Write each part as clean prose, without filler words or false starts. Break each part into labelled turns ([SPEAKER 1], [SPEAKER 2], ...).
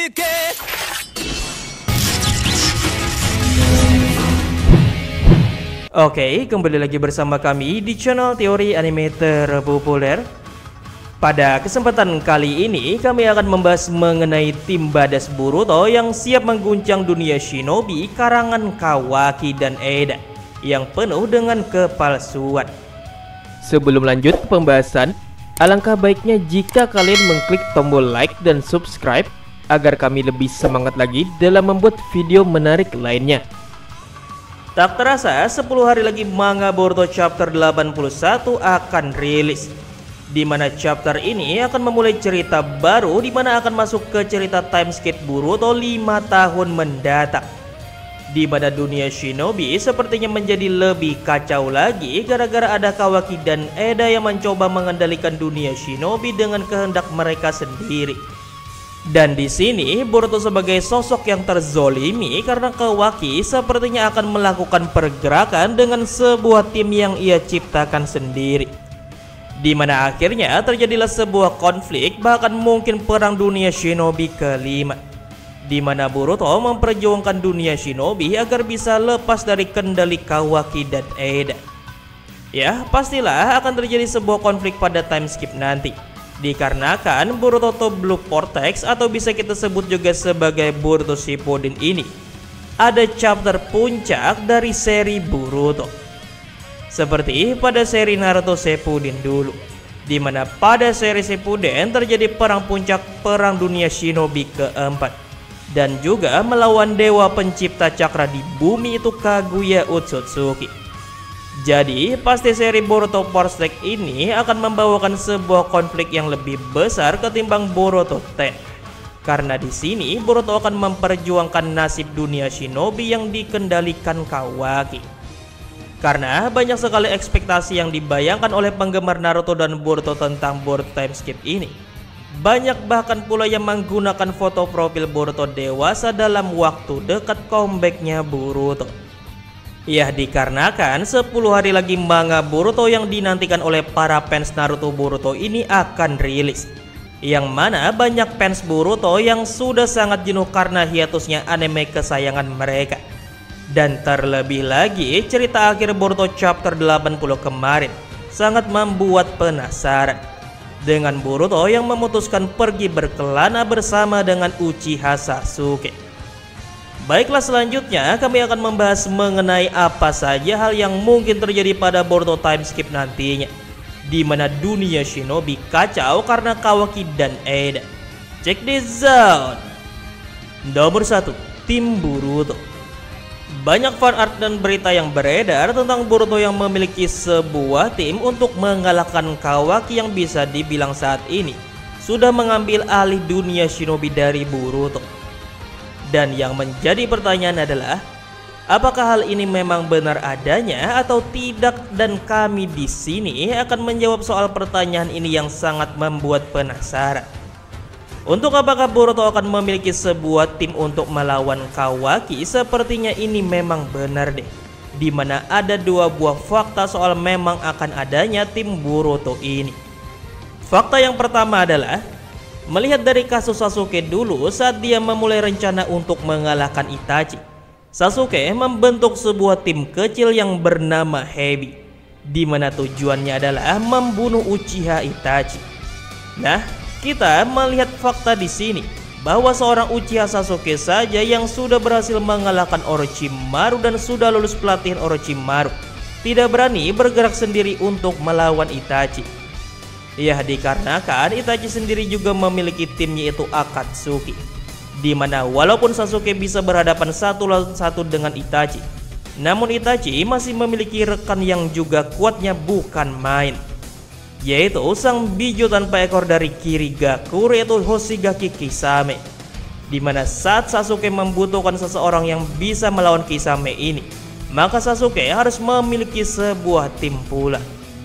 [SPEAKER 1] Oke, kembali lagi bersama kami di channel teori anime terpopuler. Pada kesempatan kali ini kami akan membahas mengenai tim Badass Boruto yang siap mengguncang dunia shinobi karangan Kawaki dan Eda yang penuh dengan kepalsuan. Sebelum lanjut ke pembahasan, alangkah baiknya jika kalian mengklik tombol like dan subscribe agar kami lebih semangat lagi dalam membuat video menarik lainnya. Tak terasa 10 hari lagi manga Boruto chapter 81 akan rilis, di mana chapter ini akan memulai cerita baru di mana akan masuk ke cerita time skip Boruto 5 tahun mendatang, di mana dunia shinobi sepertinya menjadi lebih kacau lagi gara-gara ada Kawaki dan Eda yang mencoba mengendalikan dunia shinobi dengan kehendak mereka sendiri. Dan di sini Boruto sebagai sosok yang terzolimi karena Kawaki sepertinya akan melakukan pergerakan dengan sebuah tim yang ia ciptakan sendiri, di mana akhirnya terjadilah sebuah konflik, bahkan mungkin perang dunia shinobi kelima, di mana Boruto memperjuangkan dunia shinobi agar bisa lepas dari kendali Kawaki dan Eda. Ya, pastilah akan terjadi sebuah konflik pada time skip nanti, dikarenakan Boruto Blue Vortex atau bisa kita sebut juga sebagai Boruto Shippuden ini ada chapter puncak dari seri Boruto, seperti pada seri Naruto Shippuden dulu, di mana pada seri Shippuden terjadi perang puncak perang dunia shinobi keempat dan juga melawan dewa pencipta cakra di bumi itu Kaguya Otsutsuki. Jadi pasti seri Boruto Vortex ini akan membawakan sebuah konflik yang lebih besar ketimbang Boruto 10. Karena di sini Boruto akan memperjuangkan nasib dunia shinobi yang dikendalikan Kawaki. Karena banyak sekali ekspektasi yang dibayangkan oleh penggemar Naruto dan Boruto tentang Boruto time skip ini. Banyak bahkan pula yang menggunakan foto profil Boruto dewasa dalam waktu dekat comebacknya Boruto. Ya, dikarenakan 10 hari lagi manga Boruto yang dinantikan oleh para fans Naruto Boruto ini akan rilis, yang mana banyak fans Boruto yang sudah sangat jenuh karena hiatusnya anime kesayangan mereka. Dan terlebih lagi cerita akhir Boruto chapter 80 kemarin sangat membuat penasaran, dengan Boruto yang memutuskan pergi berkelana bersama dengan Uchiha Sasuke. Baiklah, selanjutnya kami akan membahas mengenai apa saja hal yang mungkin terjadi pada Boruto time skip nantinya, di mana dunia shinobi kacau karena Kawaki dan Eda. Check this out. Nomor 1, tim Boruto. Banyak fan art dan berita yang beredar tentang Boruto yang memiliki sebuah tim untuk mengalahkan Kawaki yang bisa dibilang saat ini sudah mengambil alih dunia shinobi dari Boruto. Dan yang menjadi pertanyaan adalah, apakah hal ini memang benar adanya atau tidak? Dan kami di sini akan menjawab soal pertanyaan ini yang sangat membuat penasaran. Untuk apakah Boruto akan memiliki sebuah tim untuk melawan Kawaki? Sepertinya ini memang benar deh, di mana ada dua buah fakta soal memang akan adanya tim Boruto ini. Fakta yang pertama adalah, melihat dari kasus Sasuke dulu saat dia memulai rencana untuk mengalahkan Itachi, Sasuke membentuk sebuah tim kecil yang bernama Hebi, di mana tujuannya adalah membunuh Uchiha Itachi. Nah, kita melihat fakta di sini bahwa seorang Uchiha Sasuke saja yang sudah berhasil mengalahkan Orochimaru dan sudah lulus pelatihan Orochimaru tidak berani bergerak sendiri untuk melawan Itachi. Ya, dikarenakan Itachi sendiri juga memiliki timnya yaitu Akatsuki, di mana walaupun Sasuke bisa berhadapan satu lawan satu dengan Itachi, namun Itachi masih memiliki rekan yang juga kuatnya bukan main, yaitu sang bijo tanpa ekor dari Kirigakure yaitu Hoshigaki Kisame, di mana saat Sasuke membutuhkan seseorang yang bisa melawan Kisame ini, maka Sasuke harus memiliki sebuah tim pula.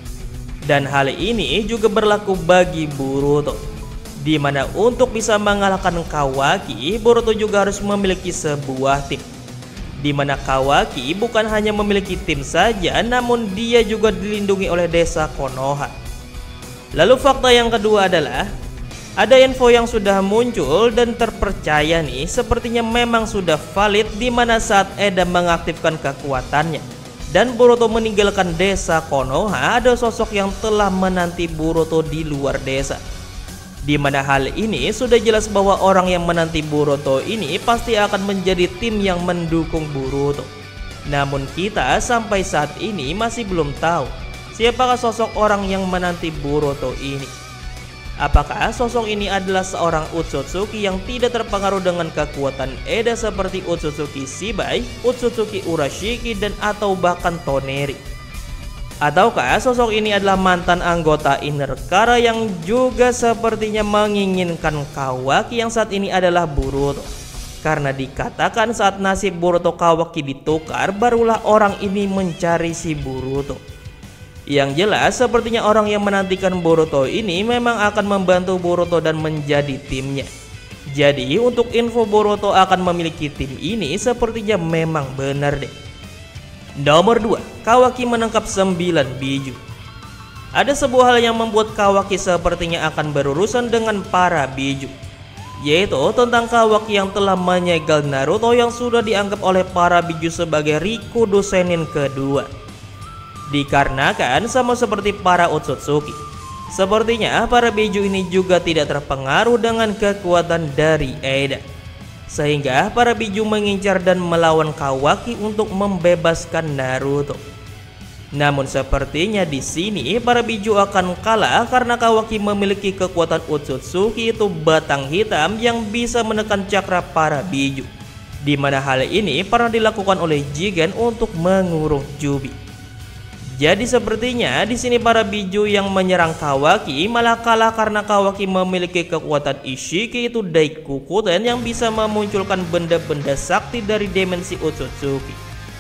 [SPEAKER 1] Dan hal ini juga berlaku bagi Boruto, di mana untuk bisa mengalahkan Kawaki, Boruto juga harus memiliki sebuah tim, di mana Kawaki bukan hanya memiliki tim saja, namun dia juga dilindungi oleh desa Konoha. Lalu fakta yang kedua adalah, Ada info yang sudah muncul dan terpercaya nih, sepertinya memang sudah valid, di mana saat Eda mengaktifkan kekuatannya dan Boruto meninggalkan desa Konoha, ada sosok yang telah menanti Boruto di luar desa. Di mana hal ini sudah jelas bahwa orang yang menanti Boruto ini pasti akan menjadi tim yang mendukung Boruto. Namun kita sampai saat ini masih belum tahu siapakah sosok orang yang menanti Boruto ini. Apakah sosok ini adalah seorang Otsutsuki yang tidak terpengaruh dengan kekuatan Eda seperti Otsutsuki Shibai, Otsutsuki Urashiki, dan atau bahkan Toneri? Ataukah sosok ini adalah mantan anggota Inner Kara yang juga sepertinya menginginkan Kawaki yang saat ini adalah Boruto? Karena dikatakan saat nasib Boruto Kawaki ditukar, barulah orang ini mencari si Boruto. Yang jelas sepertinya orang yang menantikan Boruto ini memang akan membantu Boruto dan menjadi timnya. Jadi untuk info Boruto akan memiliki tim ini sepertinya memang benar deh. Nomor 2, Kawaki menangkap 9 biju. Ada sebuah hal yang membuat Kawaki sepertinya akan berurusan dengan para biju, yaitu tentang Kawaki yang telah menyegel Naruto yang sudah dianggap oleh para biju sebagai Rikudo Sennin kedua. Dikarenakan sama seperti para Otsutsuki, sepertinya para biju ini juga tidak terpengaruh dengan kekuatan dari Eda, sehingga para biju mengincar dan melawan Kawaki untuk membebaskan Naruto. Namun sepertinya di sini para biju akan kalah karena Kawaki memiliki kekuatan Otsutsuki, itu batang hitam yang bisa menekan cakra para biju, di mana hal ini pernah dilakukan oleh Jigen untuk mengurung Jubi. Jadi sepertinya di sini para biju yang menyerang Kawaki malah kalah karena Kawaki memiliki kekuatan Ishiki, itu Daikukuten, yang bisa memunculkan benda-benda sakti dari dimensi Otsutsuki.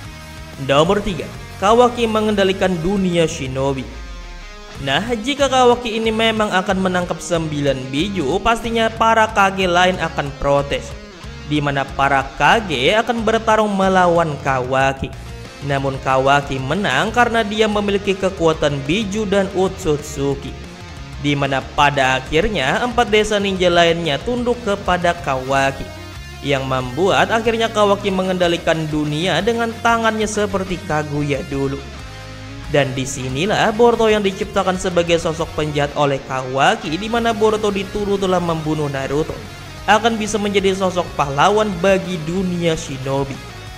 [SPEAKER 1] Nomor 3, Kawaki mengendalikan dunia shinobi. Nah, jika Kawaki ini memang akan menangkap 9 biju, pastinya para Kage lain akan protes, di mana para Kage akan bertarung melawan Kawaki. Namun Kawaki menang karena dia memiliki kekuatan biju dan Otsutsuki, di mana pada akhirnya 4 desa ninja lainnya tunduk kepada Kawaki, yang membuat akhirnya Kawaki mengendalikan dunia dengan tangannya seperti Kaguya dulu. Dan disinilah Boruto yang diciptakan sebagai sosok penjahat oleh Kawaki, di mana Boruto dituduh telah membunuh Naruto, akan bisa menjadi sosok pahlawan bagi dunia shinobi.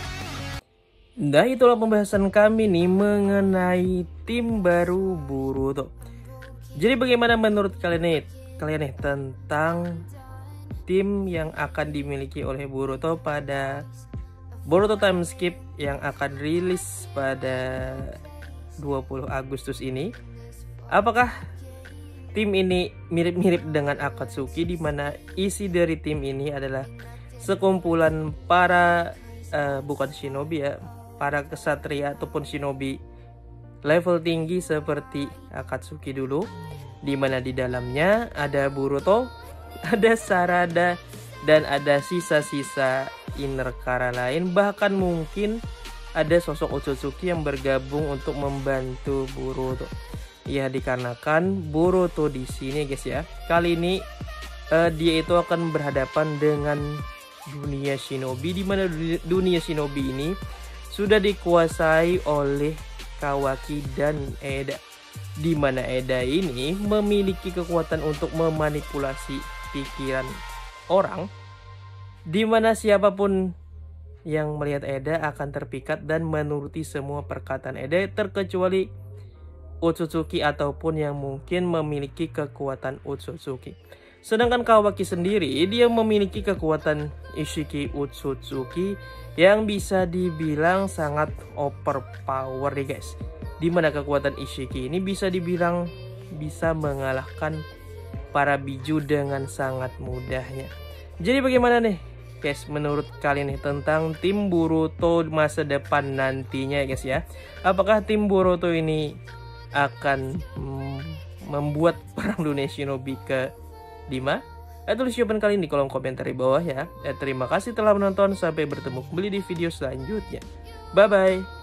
[SPEAKER 1] Nah, itulah pembahasan kami nih mengenai tim baru Boruto. Jadi bagaimana menurut kalian nih tentang tim yang akan dimiliki oleh Boruto pada Boruto Time Skip yang akan rilis pada 20 Agustus ini? Apakah tim ini mirip-mirip dengan Akatsuki, di mana isi dari tim ini adalah sekumpulan para bukan shinobi ya, para kesatria ataupun shinobi level tinggi seperti Akatsuki dulu, di mana di dalamnya ada Boruto, ada Sarada, dan ada sisa-sisa Inner Kara lain, bahkan mungkin ada sosok Otsutsuki yang bergabung untuk membantu Boruto. Ya, dikarenakan Boruto di sini guys ya, kali ini dia itu akan berhadapan dengan dunia shinobi, di mana dunia shinobi ini sudah dikuasai oleh Kawaki dan Eda, di mana Eda ini memiliki kekuatan untuk memanipulasi pikiran orang, di mana siapapun yang melihat Eda akan terpikat dan menuruti semua perkataan Eda, terkecuali Otsutsuki ataupun yang mungkin memiliki kekuatan Otsutsuki. Sedangkan Kawaki sendiri dia memiliki kekuatan Ishiki Otsutsuki yang bisa dibilang sangat overpower nih guys, dimana kekuatan Ishiki ini bisa dibilang bisa mengalahkan para biju dengan sangat mudahnya. Jadi bagaimana nih guys menurut kalian nih tentang tim Boruto masa depan nantinya guys ya? Apakah tim Boruto ini akan membuat perang dunia shinobi ke 5? Tulis jawaban kalian di kolom komentar di bawah ya. Terima kasih telah menonton, sampai bertemu kembali di video selanjutnya. Bye bye.